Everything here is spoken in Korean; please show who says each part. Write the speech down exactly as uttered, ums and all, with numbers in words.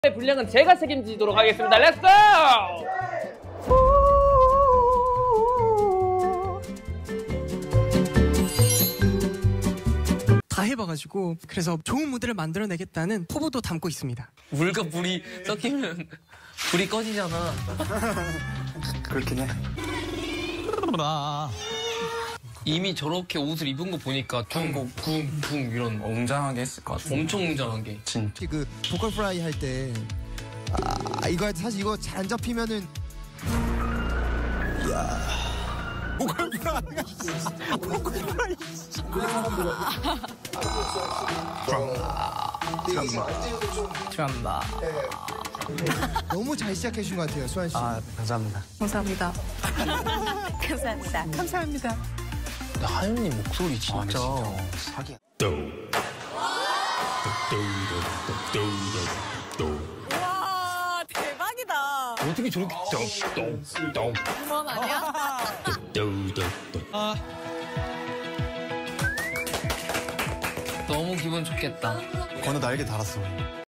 Speaker 1: 분량은 제가 책임지도록 하겠습니다. 렛츠고!
Speaker 2: 다 해봐가지고 그래서 좋은 무대를 만들어내겠다는 포부도 담고 있습니다.
Speaker 3: 물과 불이 섞이면 불이 꺼지잖아.
Speaker 4: 그렇긴 해.
Speaker 3: 이미 저렇게 옷을 입은 거 보니까 퉁퉁퉁 이런
Speaker 4: 웅장하게 했을 것 같아.
Speaker 3: 엄청 웅장하게.
Speaker 4: 진짜.
Speaker 5: 그 보컬 프라이 할 때 아, 이거 할 때 사실 이거 잘 안 잡히면은 야 보컬 프라이가 보컬 프라이
Speaker 2: 드라마
Speaker 5: 너무 잘 시작해 주신 것 같아요, 수환 씨.
Speaker 4: 아, 감사합니다.
Speaker 2: 감사합니다.
Speaker 6: 감사합니다.
Speaker 2: 감사합니다.
Speaker 3: 근데 하윤님 목소리 진짜,
Speaker 4: 아, 진짜 사기야.
Speaker 6: 와 대박이다.
Speaker 3: 어떻게 저렇게 똥똥똥
Speaker 6: 그만 아니야?
Speaker 3: 너무 기분 좋겠다.
Speaker 4: 건우 날개 달았어.